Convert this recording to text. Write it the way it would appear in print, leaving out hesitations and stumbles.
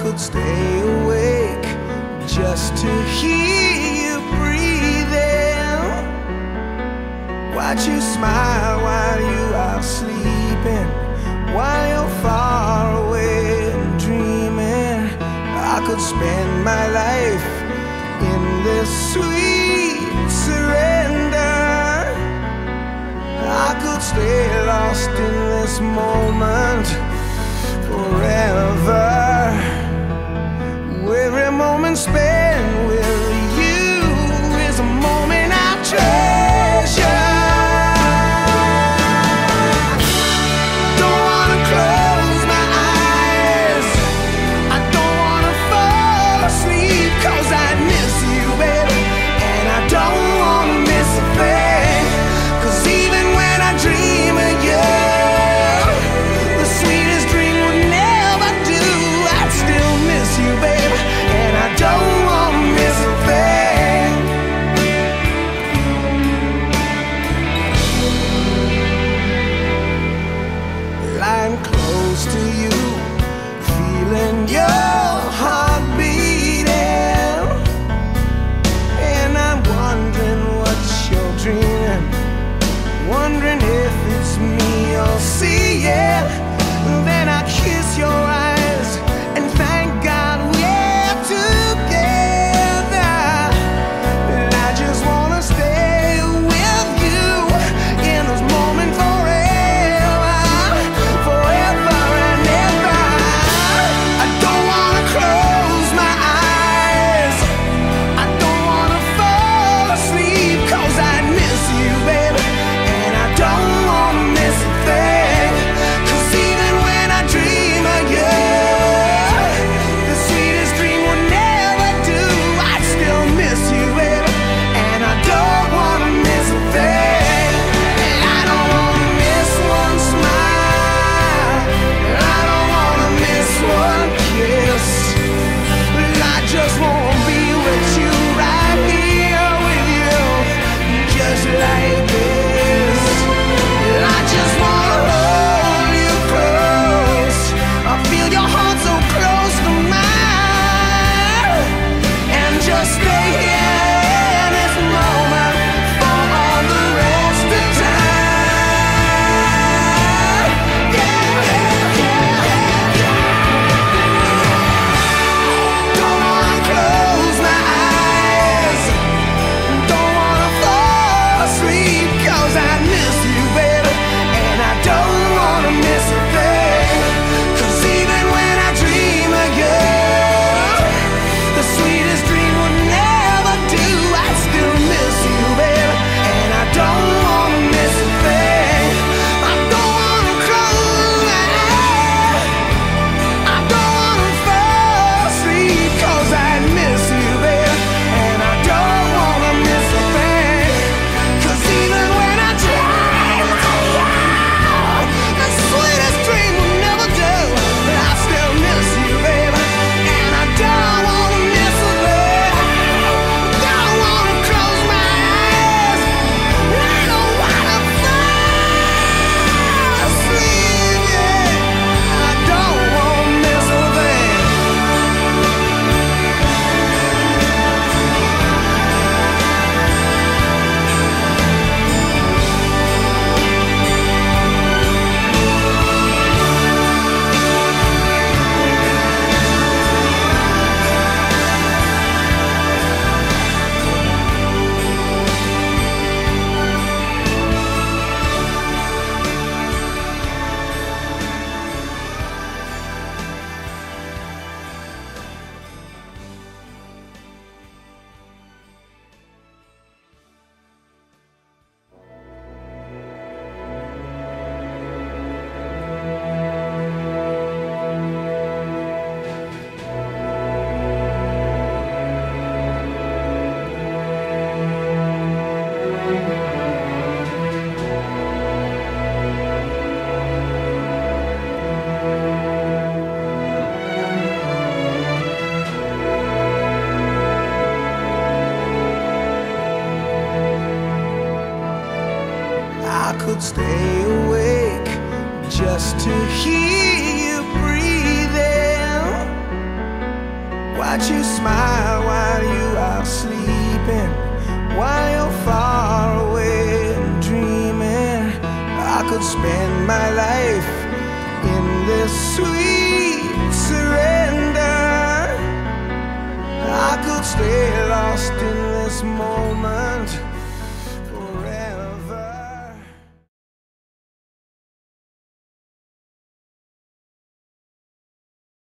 could stay awake just to hear you breathing. Watch you smile while you are sleeping, while you're far away and dreaming. I could spend my life in this sweet surrender. I could stay lost in this moment forever. Every moment spent with you is a moment I treasure. Don't wanna close my eyes, I don't wanna fall asleep, 'cause I miss you, baby, and I don't wanna miss a thing. 'Cause even when I dream of you, the sweetest dream would never do. I'd still miss you, baby, and I don't wanna miss a thing. Lying close to you, feeling your heart beating, and I'm wondering what you're dreaming, wondering if it's me you're seeing. Then I kiss your eyes and thank God we're together. And I just wanna stay with you in this moment forever, forever and ever. I don't wanna close my eyes, I don't wanna fall asleep, 'cause I miss you, baby, and I don't wanna miss a thing. 'Cause even when I dream of you, the sweetest dream would never do. I'd still miss you, baby, and I don't wanna miss a thing. And I don't wanna miss one smile, and I don't wanna miss one kiss. I just wanna be with you, right here with you, just like this. I just wanna hold you close, I feel your heart so close to mine, and just stay here in this moment for all the rest of time. Yeah, yeah, yeah, yeah. Don't wanna close my eyes, don't wanna fall asleep, 'cause I miss you, baby, and I don't wanna miss a thing. 'Cause even when I dream of you, the sweetest dream would never do. I'd still miss you, baby, and I don't wanna miss a thing. I don't wanna close my eyes, I don't wanna fall asleep, 'cause I miss you, baby, and I don't wanna miss a thing. 'Cause even when I dream of you, the sweetest dream will never do. But I still miss you, baby, and I don't wanna miss a thing. Don't wanna close my eyes, I don't wanna fall asleep, yeah. I don't wanna miss a thing. could stay awake just to hear you breathing. watch you smile while you are sleeping, while you're far away and dreaming. I could spend my life in this sweet surrender. I could stay lost in this moment.